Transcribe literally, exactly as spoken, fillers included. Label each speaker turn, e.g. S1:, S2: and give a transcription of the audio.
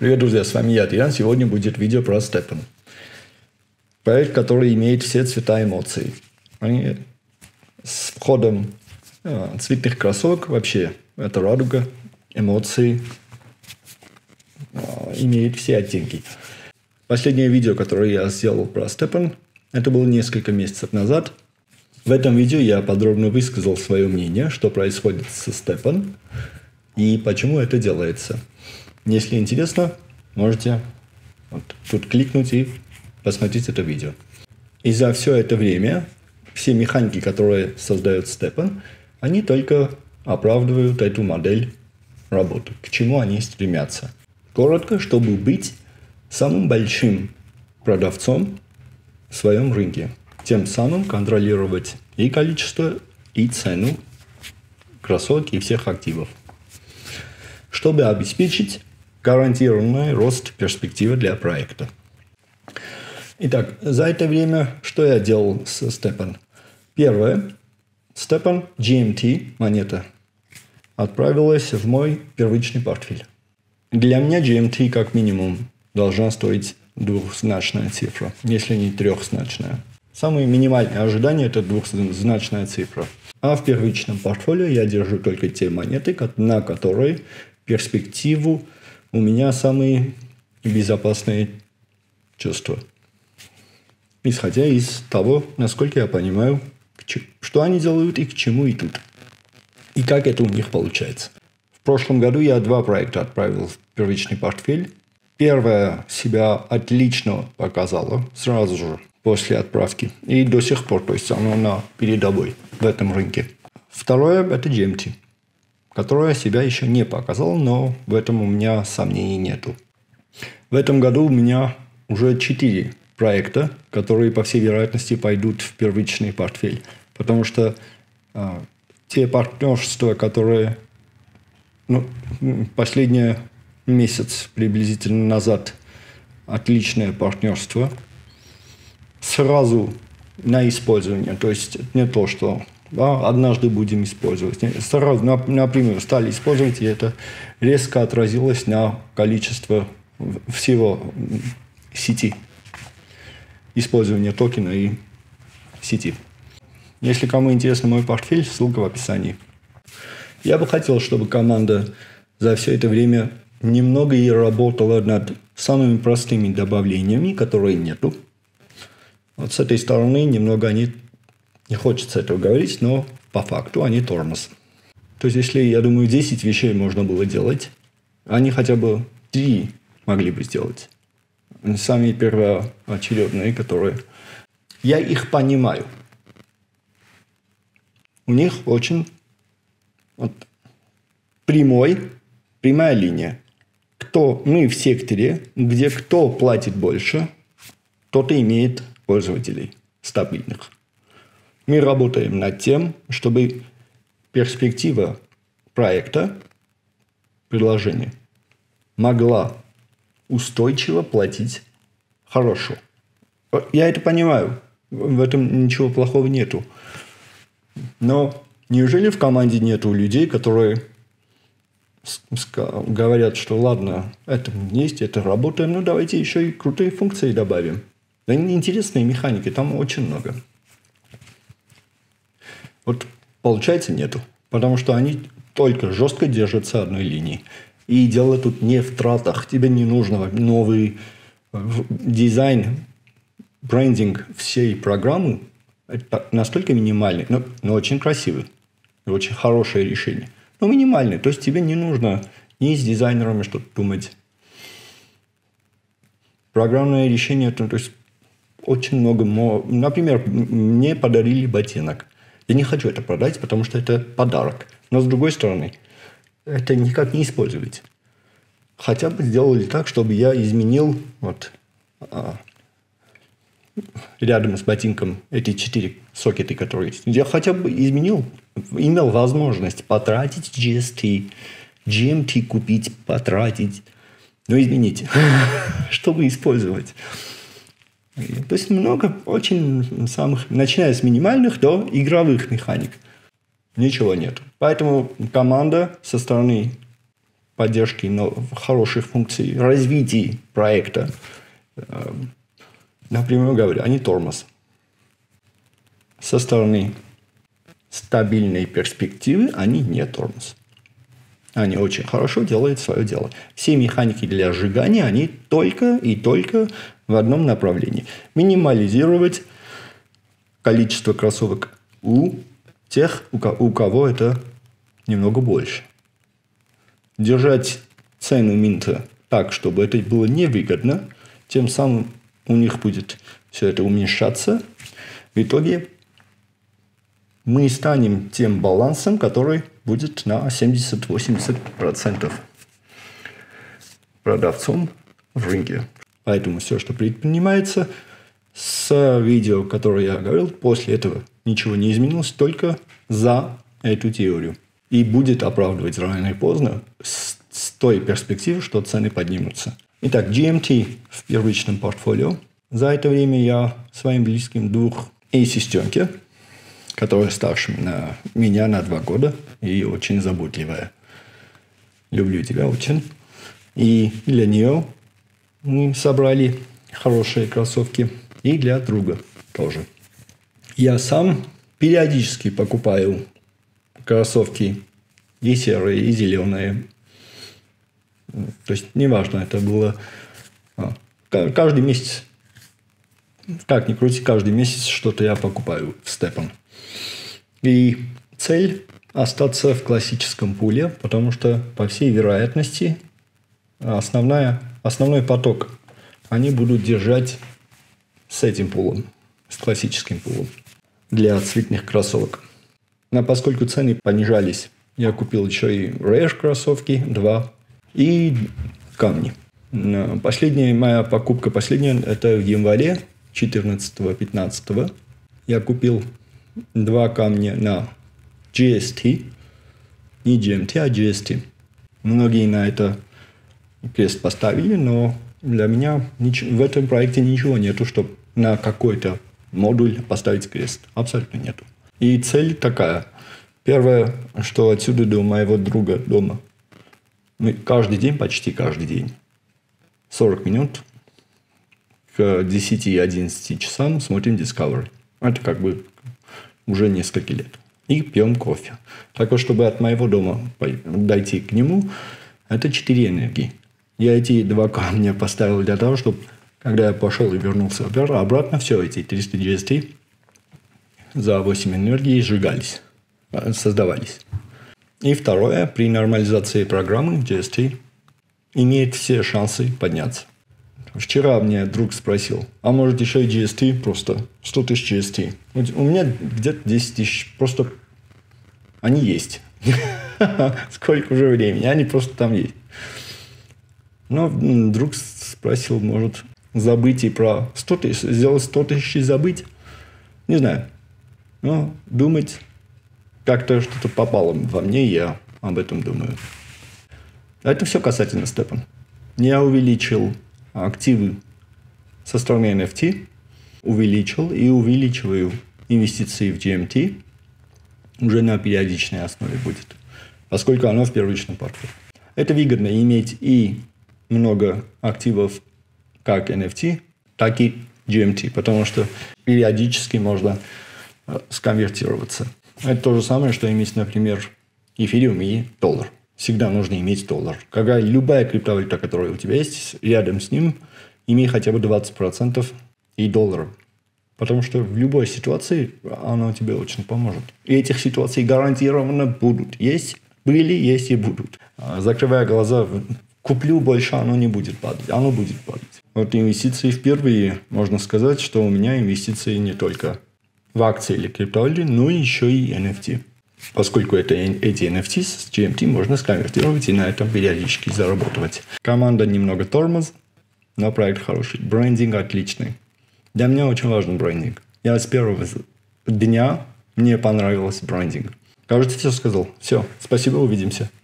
S1: Привет, друзья, с вами я, Ян. Сегодня будет видео про Stepan. Проект, который имеет все цвета эмоций. Они с входом э, цветных красок, вообще, это радуга, эмоции, э, имеет все оттенки. Последнее видео, которое я сделал про Stepan, это было несколько месяцев назад. В этом видео я подробно высказал свое мнение, что происходит со Stepan и почему это делается. Если интересно, можете вот тут кликнуть и посмотреть это видео. И за все это время все механики, которые создает Stepan, они только оправдывают эту модель работы. К чему они стремятся? Коротко, чтобы быть самым большим продавцом в своем рынке. Тем самым контролировать и количество, и цену красок и всех активов. Чтобы обеспечить гарантированный рост перспективы для проекта. Итак, за это время что я делал с Stepan? Первое. Stepan джи эм ти монета отправилась в мой первичный портфель. Для меня джи эм ти как минимум должна стоить двухзначная цифра, если не трехзначная. Самое минимальное ожидание – это двухзначная цифра. А в первичном портфолио я держу только те монеты, на которые перспективу у меня самые безопасные чувства. Исходя из того, насколько я понимаю, что они делают и к чему идут. И как это у них получается. В прошлом году я два проекта отправил в первичный портфель. Первое себя отлично показало сразу же после отправки. И до сих пор, то есть оно на передовой в этом рынке. Второе – это джи эм ти, которая себя еще не показала, но в этом у меня сомнений нету. В этом году у меня уже четыре проекта, которые, по всей вероятности, пойдут в первичный портфель. Потому что э, те партнерства, которые ну, последний месяц приблизительно назад, отличное партнерство, сразу на использование. То есть не то, что да, однажды будем использовать. Сразу напрямую стали использовать, и это резко отразилось на количество всего сети. Использование токена и сети. Если кому интересен мой портфель, ссылка в описании. Я бы хотел, чтобы команда за все это время немного и работала над самыми простыми добавлениями, которые нету. Вот с этой стороны немного они... Не хочется этого говорить, но по факту они тормоз. То есть, если, я думаю, десять вещей можно было делать, они хотя бы три могли бы сделать. Самые первоочередные, которые... Я их понимаю. У них очень вот, прямой, прямая линия. Кто мы в секторе, где кто платит больше, тот и имеет пользователей стабильных. Мы работаем над тем, чтобы перспектива проекта, приложения, могла устойчиво платить хорошо. Я это понимаю. В этом ничего плохого нету. Но неужели в команде нету людей, которые говорят, что ладно, это есть, это работает, но давайте еще и крутые функции добавим. Да интересные механики, там очень много. Вот получается нету, потому что они только жестко держатся одной линии. И дело тут не в тратах. Тебе не нужно новый дизайн, брендинг всей программы. Это настолько минимальный, но, но очень красивый. И очень хорошее решение. Но минимальный. То есть тебе не нужно ни с дизайнерами что-то думать. Программное решение, то, то есть очень много... Например, мне подарили ботинок. Я не хочу это продать, потому что это подарок. Но с другой стороны, это никак не использовать. Хотя бы сделали так, чтобы я изменил вот, а, рядом с ботинком эти четыре сокеты, которые есть. Я хотя бы изменил, имел возможность потратить джи эс ти, джи эм ти купить, потратить. Но измените, чтобы использовать. То есть много очень самых, начиная с минимальных до игровых механик. Ничего нет. Поэтому команда со стороны поддержки хороших функций, развития проекта, напрямую говоря, они тормоз. Со стороны стабильной перспективы они не тормоз. Они очень хорошо делают свое дело. Все механики для сжигания, они только и только в одном направлении. Минимализировать количество кроссовок у тех, у кого это немного больше. Держать цену минта так, чтобы это было невыгодно, тем самым у них будет все это уменьшаться. В итоге мы станем тем балансом, который будет на семьдесят-восемьдесят процентов продавцом в рынке. Поэтому все, что предпринимается с видео, которое я говорил, после этого ничего не изменилось, только за эту теорию. И будет оправдывать рано или поздно с, с той перспективы, что цены поднимутся. Итак, джи эм ти в первичном портфолио. За это время я своим близким двух и сестренке, которая старше на меня на два года и очень заботливая. Люблю тебя очень. И для нее мы собрали хорошие кроссовки. И для друга тоже. Я сам периодически покупаю кроссовки и серые, и зеленые. То есть, неважно, это было а, каждый месяц. Как ни крути, каждый месяц что-то я покупаю в Stepan. И цель остаться в классическом пуле, потому что, по всей вероятности, основная, основной поток они будут держать с этим пулом, с классическим пулом для цветных кроссовок. Но поскольку цены понижались, я купил еще и Rare кроссовки, два, и камни. Последняя моя покупка, последняя, это в январе четырнадцатого-пятнадцатого. Я купил два камня на джи эс ти. Не джи эм ти, а джи эс ти. Многие на это крест поставили, но для меня в этом проекте ничего нету, чтобы на какой-то модуль поставить крест. Абсолютно нету. И цель такая. Первое, что отсюда до моего друга дома. Мы каждый день, почти каждый день, сорок минут к десяти-одиннадцати часам смотрим Discovery. Это как бы уже несколько лет. И пьем кофе. Так вот, чтобы от моего дома дойти к нему, это четыре энергии. Я эти два камня поставил для того, чтобы, когда я пошел и вернулся обратно, все эти триста джи эс ти за восемь энергий сжигались, создавались. И второе, при нормализации программы джи эс ти имеет все шансы подняться. Вчера мне друг спросил, а может еще и джи эс ти, просто сто тысяч джи эс ти. У меня где-то десять тысяч, просто они есть. Сколько уже времени, они просто там есть. Но друг спросил, может забыть и про сто тысяч, сделать сто тысяч и забыть. Не знаю. Но думать, как-то что-то попало во мне, я об этом думаю. Это все касательно Stepan. Я увеличил активы со стороны эн эф ти, увеличил и увеличиваю инвестиции в джи эм ти уже на периодичной основе будет, поскольку оно в первичном портфеле. Это выгодно иметь и много активов как эн эф ти, так и джи эм ти, потому что периодически можно сконвертироваться. Это то же самое, что иметь, например, эфириум и доллар. Всегда нужно иметь доллар. Когда любая криптовалюта, которая у тебя есть, рядом с ним, имей хотя бы двадцать процентов и долларов. Потому что в любой ситуации оно тебе очень поможет. И этих ситуаций гарантированно будут. Есть, были, есть и будут. Закрывая глаза, куплю больше, оно не будет падать. Оно будет падать. Вот инвестиции впервые, можно сказать, что у меня инвестиции не только в акции или криптовалюты, но еще и эн эф ти. Поскольку это, эти эн эф ти с джи эм ти можно сконвертировать и на этом периодически заработать. Команда немного тормоз, но проект хороший. Брендинг отличный. Для меня очень важен брендинг. Я с первого дня мне понравился брендинг. Кажется, все сказал. Все, спасибо, увидимся.